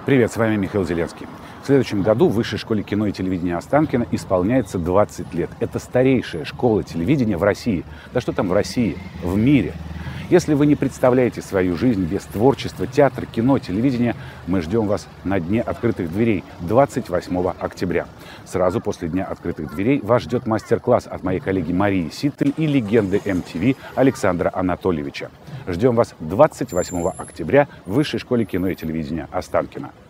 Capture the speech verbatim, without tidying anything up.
Привет, с вами Михаил Зеленский. В следующем году в Высшей школе кино и телевидения Останкино исполняется двадцать лет. Это старейшая школа телевидения в России. Да что там в России? В мире. Если вы не представляете свою жизнь без творчества, театра, кино, телевидения, мы ждем вас на Дне открытых дверей двадцать восьмого октября. Сразу после Дня открытых дверей вас ждет мастер-класс от моей коллеги Марии Ситтель и легенды эм ти ви Александра Анатольевича. Ждем вас двадцать восьмого октября в Высшей школе кино и телевидения Останкино.